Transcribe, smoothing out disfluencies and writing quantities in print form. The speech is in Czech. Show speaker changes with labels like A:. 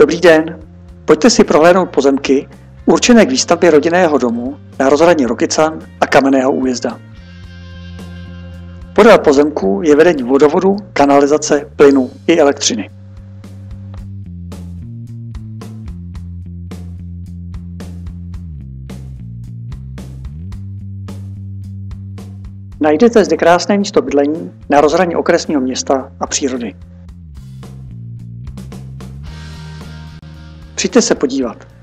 A: Dobrý den, pojďte si prohlédnout pozemky určené k výstavbě rodinného domu na rozhraní Rokycan a Kamenného Újezda. Podél pozemku je vedení vodovodu, kanalizace, plynu i elektřiny. Najdete zde krásné místo bydlení na rozhraní okresního města a přírody. Přijďte se podívat.